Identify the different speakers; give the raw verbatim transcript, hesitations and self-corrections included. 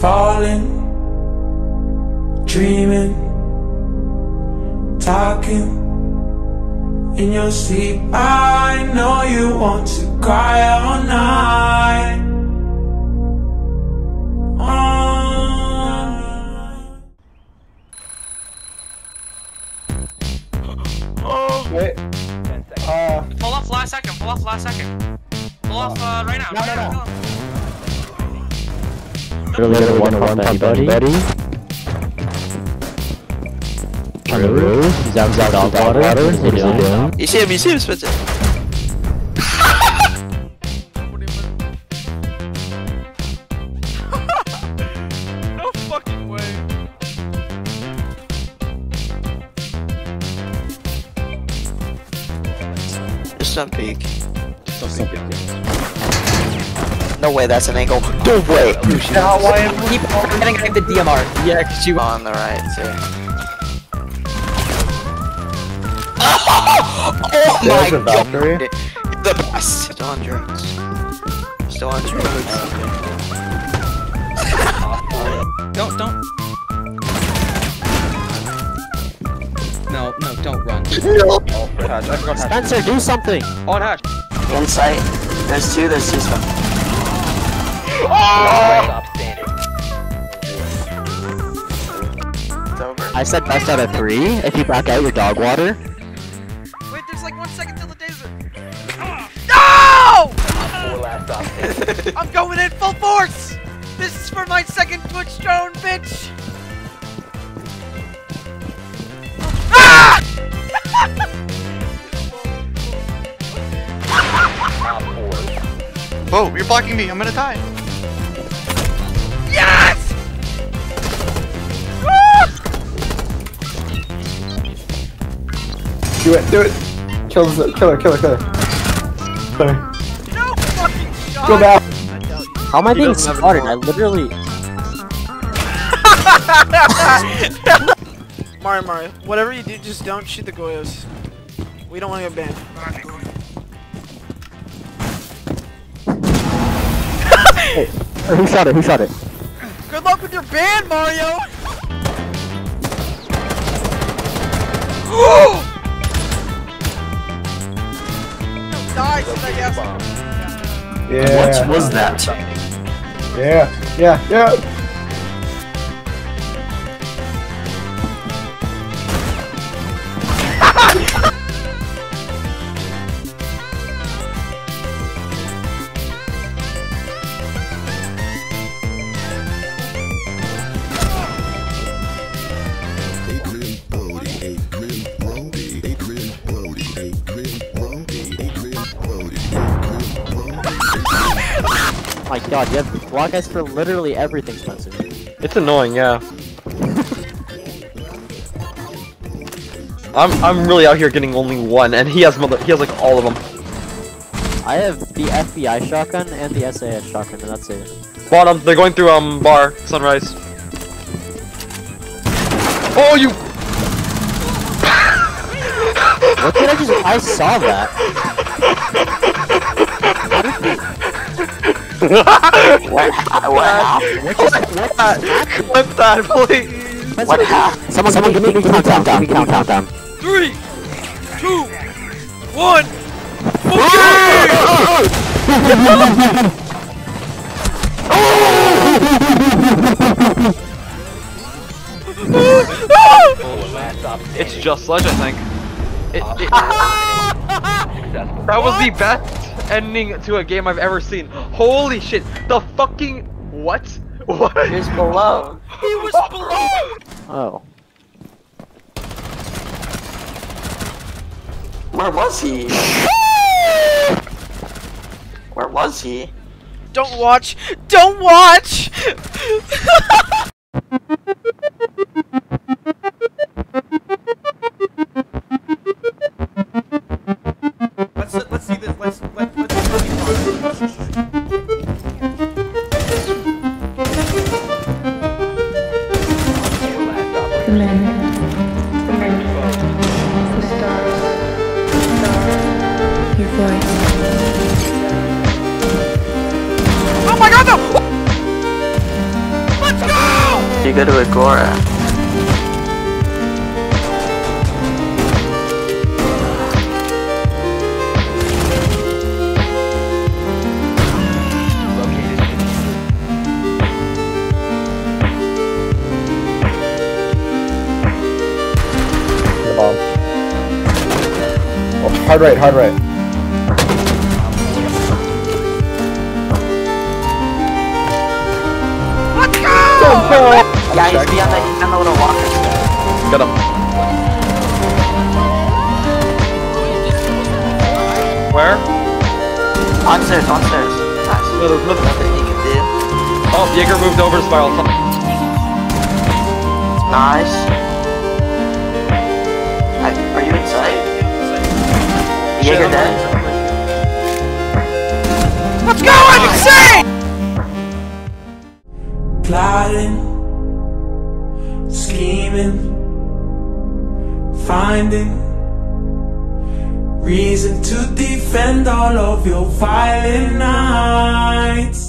Speaker 1: falling, dreaming, talking in your sleep. I know you want to cry all night.
Speaker 2: Oh. Wait. Uh.
Speaker 3: Pull off last second. Pull off last second. Pull off uh, right now.
Speaker 2: No,
Speaker 3: right
Speaker 2: no,
Speaker 3: now.
Speaker 2: no.
Speaker 4: Really gonna one one pump buddy. True. He's out of dog water. What is he doing?
Speaker 5: You see him, you see him, Spencer.
Speaker 3: No fucking way.
Speaker 5: Just don't peek. Just don't peek. No way, that's an angle. No way!
Speaker 4: No, why am I keep getting the D M R?
Speaker 5: Yeah, cause you on the right too. Oh my god! The best! Still on drugs. Still on drugs.
Speaker 6: Don't, don't. No, no, don't run.
Speaker 5: No!
Speaker 4: Spencer, do something!
Speaker 6: On hatch.
Speaker 5: Insight. There's two, there's two stuff.
Speaker 4: Oh!
Speaker 5: It's over.
Speaker 4: I said best out of three. If you back out your dog water.
Speaker 3: Wait, there's like one second till the desert. No! I'm going in full force. This is for my second Twitch drone, bitch. Ah!
Speaker 7: Whoa, you're blocking me. I'm gonna die.
Speaker 3: Yes!
Speaker 2: Do it, do it. Kill her, kill her, kill her, kill her. Kill her.
Speaker 3: No fucking shot.
Speaker 2: Go back.
Speaker 4: How am I being spotted? I literally.
Speaker 3: Mario, Mario, whatever you do, just don't shoot the Goyos. We don't want to get banned.
Speaker 4: Hey, who shot it? Who shot it?
Speaker 3: Good luck with your ban, Mario! No, die, so I guess.
Speaker 2: Yeah.
Speaker 5: What was that?
Speaker 2: Yeah, yeah, yeah.
Speaker 4: My god, you have block eyes for literally everything, Spencer.
Speaker 8: It's annoying, yeah. I'm I'm really out here getting only one, and he has mother he has like all of them.
Speaker 4: I have the F B I shotgun and the S A S shotgun, and that's it.
Speaker 8: Bottom, they're going through um bar sunrise. Oh, you!
Speaker 4: What did I just? I saw that. How did we?
Speaker 5: What? What happened?
Speaker 8: Clip that! Clip that, please!
Speaker 5: What happened?
Speaker 4: Someone, someone, give me a countdown. Give me a countdown.
Speaker 3: Three, two, one.
Speaker 8: It's just Sledge, I think. It, it, that was the best ending to a game I've ever seen. Holy shit! The fucking what? What?
Speaker 5: He was below.
Speaker 3: He was below.
Speaker 4: Oh.
Speaker 5: Where was he? Where was he?
Speaker 3: Don't watch. Don't watch. Let's let's see this. Let's let let's. Oh my god, no! Let's
Speaker 5: you go to Agora.
Speaker 2: The bomb. Oh, hard right, hard right.
Speaker 3: Let's go!
Speaker 5: Yeah, he's beyond the, he's on the little walker.
Speaker 8: Got him. Where?
Speaker 5: On stairs, on stairs. Nice.
Speaker 8: No, there's nothing.
Speaker 5: Nothing you can do.
Speaker 8: Oh, Jaeger moved over to spiral.
Speaker 5: Nice. I, are you inside? Jaeger dead.
Speaker 3: Let's go! I'm insane!
Speaker 1: Plotting, scheming, finding reason to defend all of your violent nights.